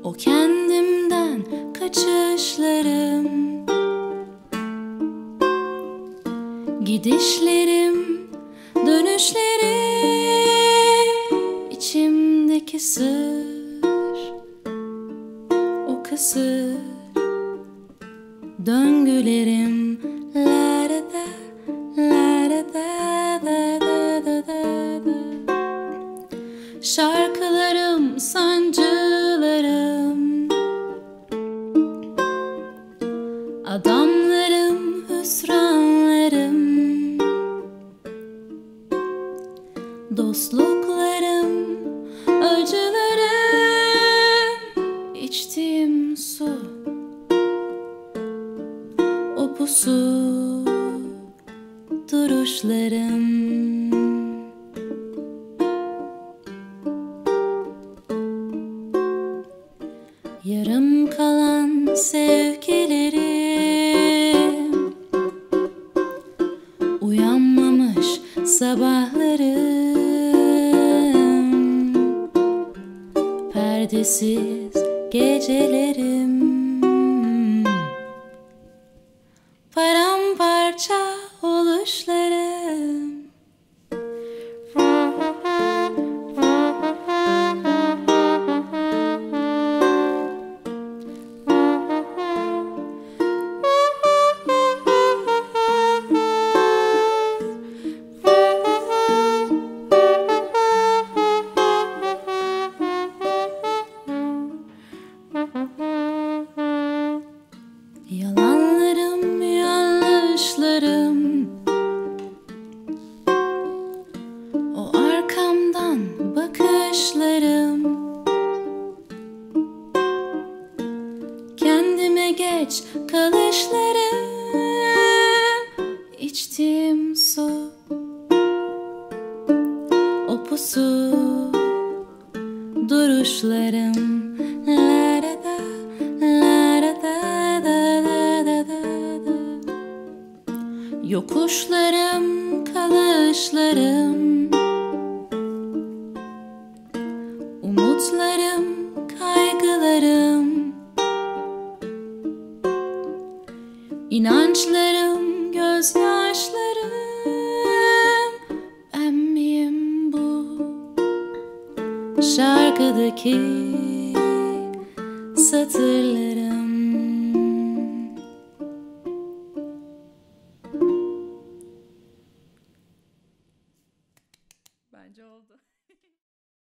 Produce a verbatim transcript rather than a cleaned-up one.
O kendimden kaçışlarım, gidişlerim, dönüşlerim, içimdeki sır, o kısır döngülerim. La da da, la da da da da da da. Şarkılarım, sancılarım, adamlarım, hüsranlarım, dostluklarım, acılarım, içtiğim su, o pusu duruşlarım. Yarım kalan sevgilerim, uyanmamış sabahlarım, perdesiz gecelerim, paramparça oluşlarım. Yalanlarım, yanlışlarım, o arkamdan bakışlarım, kendime geç kalışlarım, içtiğim su, o pusu duruşlarım. La da da, la da da da da da da. Yokuşlarım, kalışlarım, umutlarım, kaygılarım, inançlarım, gözyaşlarım. Ben miyim bu şarkıdaki satırlarım?